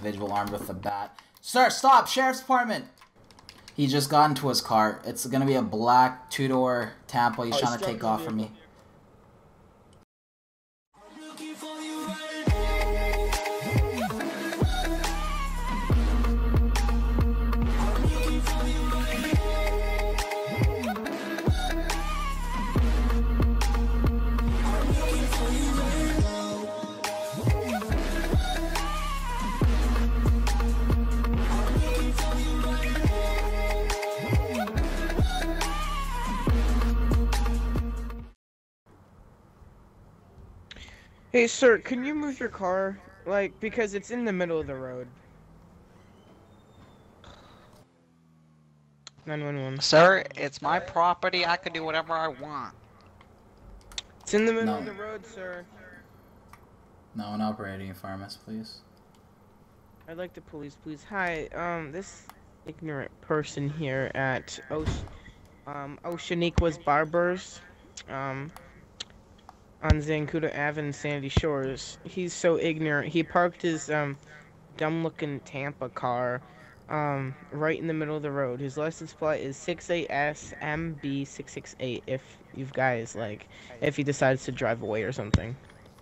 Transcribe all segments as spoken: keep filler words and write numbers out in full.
individual armed with a bat. Sir, stop! Sheriff's Department! He just got into his car. It's gonna be a black two-door Tampa. He's oh, trying to take off from me. Hey, sir, can you move your car? Like, because it's in the middle of the road. nine one one. Sir, it's my property. I can do whatever I want. It's in the middle No. of the road, sir. No, an operating inform us, please. I'd like the police, please. Hi, um, this ignorant person here at Oce um, Oceaniqua's Barbers, um, on Zancudo Avenue in Sandy Shores. He's so ignorant. He parked his, um, dumb-looking Tampa car, um, right in the middle of the road. His license plate is six A S M B six six eight if you guys, like, if he decides to drive away or something.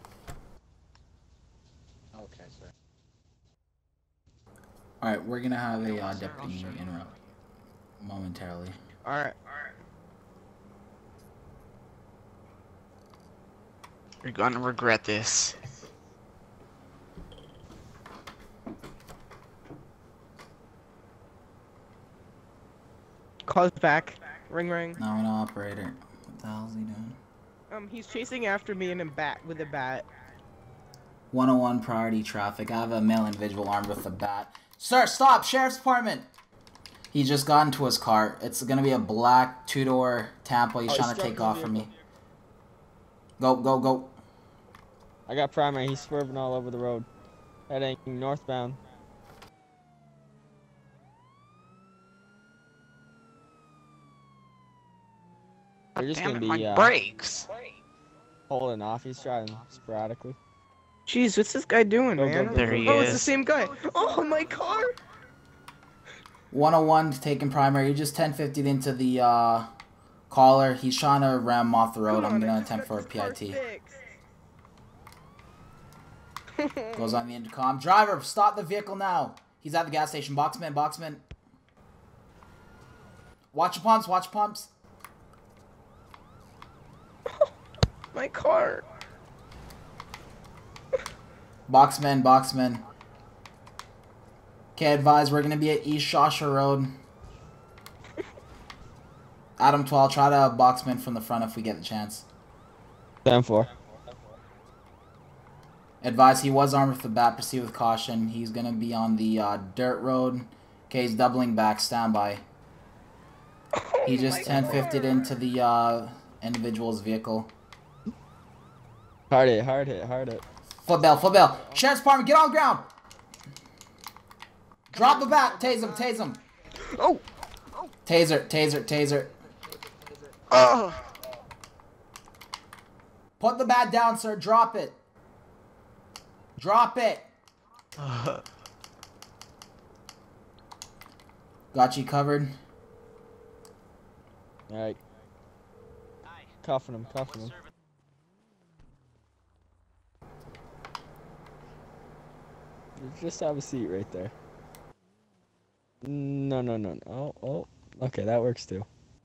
Okay, sir. Alright, we're gonna have a uh, deputy interrupt momentarily. Alright. You're gonna regret this. Calls back. Ring ring. No, an operator. What the hell is he doing? Um, he's chasing after me in a bat with a bat. one oh one priority traffic. I have a male individual armed with a bat. Sir, stop! Sheriff's Department! He just got into his car. It's gonna be a black two-door Tampa. He's Oh, trying he's to take driving off the from me. Go, go, go. I got primary. He's swerving all over the road, heading northbound. They're just Damn gonna it, be my uh, brakes. holding off. He's driving sporadically. Jeez, what's this guy doing, Go, man? go, go. There he oh, it's the is. same guy. Oh, my car! one oh one taking primary. He just ten fiftied into the uh, caller. He's trying to ram him off the road. Come I'm on, gonna I just attempt for got a this P I car T. fixed. Goes on the intercom. Driver, stop the vehicle now. He's at the gas station. Boxman, boxman. Watch your pumps, watch your pumps. My car. Boxman, boxman. Okay, advise, we're gonna be at East Shasha Road. Adam twelve, try to boxman from the front if we get the chance. ten four. Advise, he was armed with a bat. Proceed with caution. He's gonna be on the uh, dirt road. Okay, he's doubling back. Stand by. He just ten fiftied into the uh, individual's vehicle. Hard hit, hard hit, hard hit. Footbell, footbell. Sheriff's Department, get on the ground. Drop the bat. Tase him, tase him. Oh! Taser, taser, taser. Ugh. Put the bat down, sir. Drop it. Drop it. Got you covered. Alright. Cuffing him, cuffing him. Just have a seat right there. No, no, no, no. Oh, oh. Okay, that works too.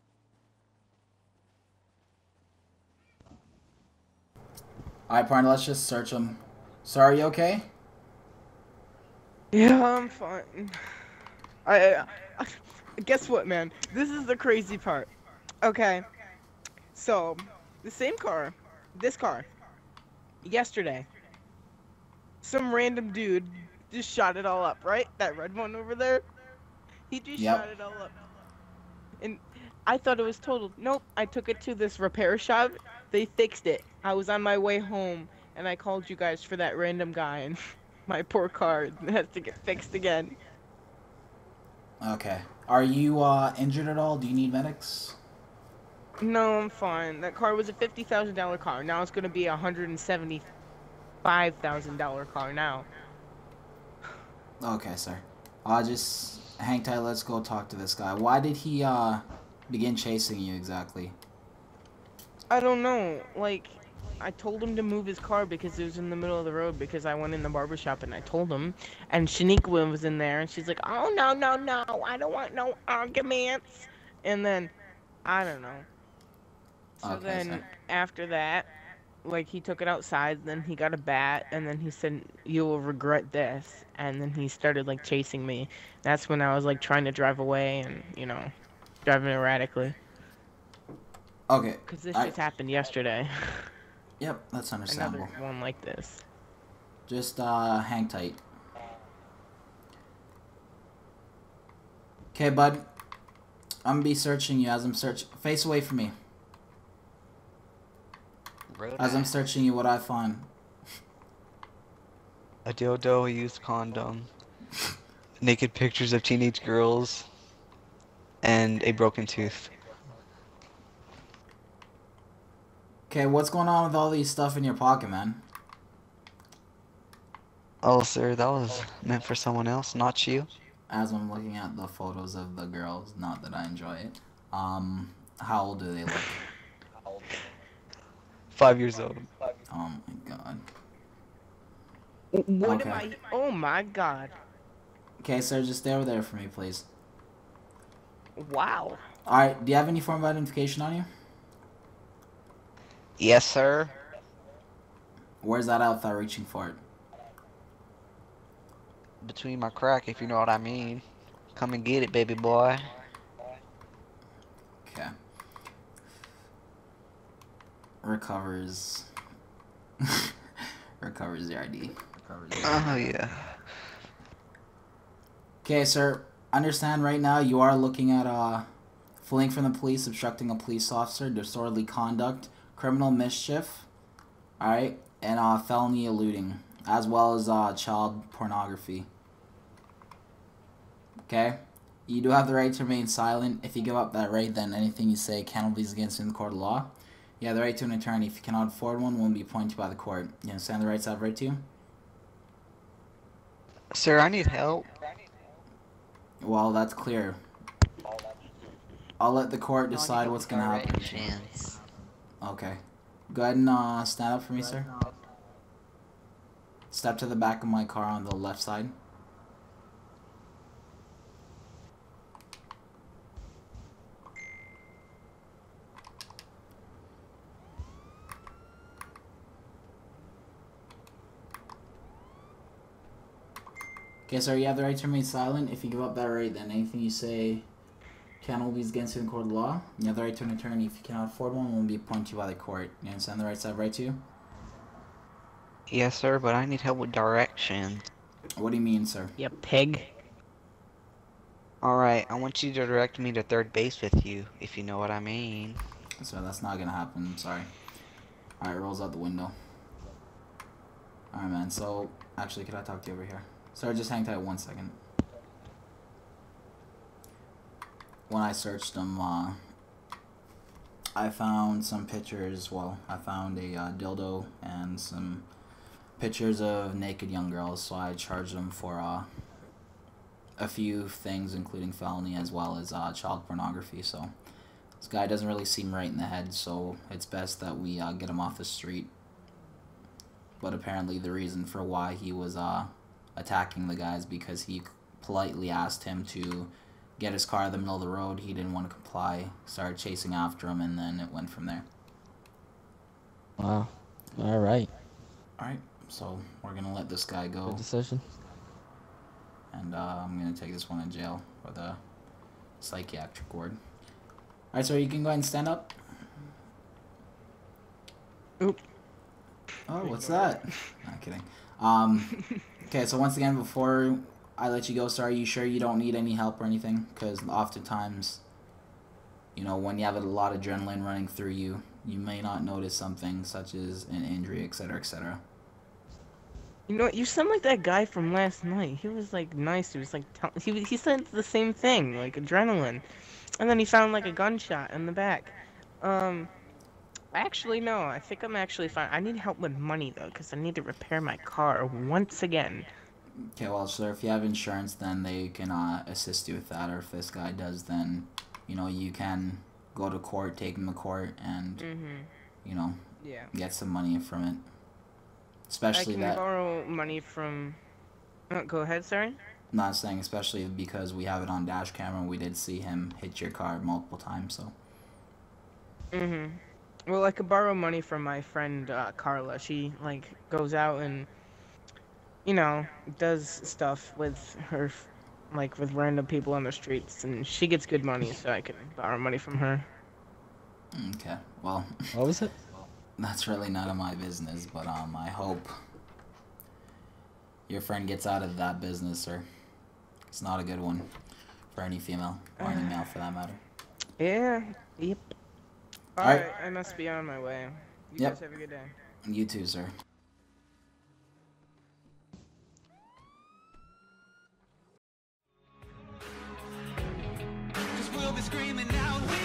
Alright, partner, let's just search him. Sir, are you okay? Yeah, I'm fine. I, I, I guess what, man? This is the crazy part. Okay, so the same car, this car, yesterday, some random dude just shot it all up, right? That red one over there. He just Yep. shot it all up, and I thought it was totaled. Nope, I took it to this repair shop. They fixed it. I was on my way home, and I called you guys for that random guy, and my poor car has to get fixed again. Okay. Are you uh, injured at all? Do you need medics? No, I'm fine. That car was a fifty thousand dollar car. Now it's gonna be a hundred and seventy-five thousand dollar car now. Okay, sir. Uh, just hang tight. Let's go talk to this guy. Why did he uh begin chasing you exactly? I don't know. Like, I told him to move his car because it was in the middle of the road because I went in the barber shop and I told him. And Shaniqua was in there and she's like, oh, no, no, no. I don't want no arguments. And then, I don't know. So Okay, then sir. after that, like, he took it outside, then he got a bat, and then he said, you will regret this. And then he started, like, chasing me. That's when I was, like, trying to drive away and, you know, driving erratically. Okay. Because this I... just happened yesterday. Yep, that's understandable. Another one like this. Just uh, hang tight. Okay, bud. I'm gonna be searching you as I'm search. Face away from me. Road As I'm ass. searching you, what I find. A dildo, a used condom, naked pictures of teenage girls, and a broken tooth. Okay, what's going on with all these stuff in your pocket, man? Oh, sir, that was meant for someone else, not you. As I'm looking at the photos of the girls, not that I enjoy it. Um, how old do they look? Five years old. Oh my god. What Okay. am I? Oh my god. Okay, sir, just stay over there for me, please. Wow. Alright, do you have any form of identification on you? Yes, sir. Where's that out without reaching for it? Between my crack, if you know what I mean. Come and get it, baby boy. Okay. Recovers. Recovers the I D. Recovers the I D. Oh, yeah. Okay, sir. Understand right now you are looking at uh, fleeing from the police, obstructing a police officer, disorderly conduct, criminal mischief, alright, and uh, felony eluding, as well as uh, child pornography. Okay? You do have the right to remain silent. If you give up that right, then anything you say can be against you in the court of law. You have the right to an attorney. If you cannot afford one, one will be appointed by the court. You understand the rights I have right to you? Sir, I need help. Well, that's clear. I'll let the court decide what's going to happen. Directions. Okay. Go ahead and uh, stand up for me, sir. Step to the back of my car on the left side. Okay, sir, you have the right to remain silent. If you give up that right, then anything you say can be against you in the court of law. You have the right to an attorney. If you cannot afford one, one will be appointed to you by the court. You understand the rights I have right to you? Yes, sir, but I need help with directions. What do you mean, sir? You pig. Alright, I want you to direct me to third base with you, if you know what I mean. Sir, that's not gonna happen. I'm sorry. Alright, rolls out the window. Alright, man. So, actually, could I talk to you over here? Sir, just hang tight one second. When I searched them, uh, I found some pictures. Well, I found a uh, dildo and some pictures of naked young girls. So I charged them for uh, a few things, including felony as well as uh, child pornography. So this guy doesn't really seem right in the head. So it's best that we uh, get him off the street. But apparently, the reason for why he was uh, attacking the guy is because he politely asked him to get his car in the middle of the road. He didn't want to comply, started chasing after him, and then it went from there. Wow. All right. Alright, so we're going to let this guy go, Good decision. and uh, I'm going to take this one in jail with a psychiatric ward. Alright, so you can go ahead and stand up. Oop. Oh, what's that? Not kidding. Um, okay, so once again, before I let you go, sir, are you sure you don't need any help or anything? Because oftentimes, you know, when you have a lot of adrenaline running through you, you may not notice something such as an injury, et cetera, et cetera. You know, you sound like that guy from last night. He was like nice. He was like tell he he said the same thing, like adrenaline, and then he found like a gunshot in the back. Um, actually no, I think I'm actually fine. I need help with money though, cause I need to repair my car once again. Okay, well, sir, if you have insurance, then they can uh, assist you with that. Or if this guy does, then, you know, you can go to court, take him to court, and, Mm-hmm. you know, Yeah. get some money from it. I Especially can that. borrow money from. Oh, go ahead, sorry. I'm not saying especially because we have it on dash camera. We did see him hit your car multiple times, so. Mm-hmm. Well, I could borrow money from my friend uh, Carla. She like goes out and, you know, does stuff with her, f- like with random people on the streets, and she gets good money, so I could borrow money from her. Okay, well, What was it? that's really none of my business, but um, I hope your friend gets out of that business, sir. It's not a good one for any female, or any male for that matter. Yeah. Yep. All Alright. right. I must be on my way. You Yep. guys have a good day. You too, sir. Cause we'll be screaming out.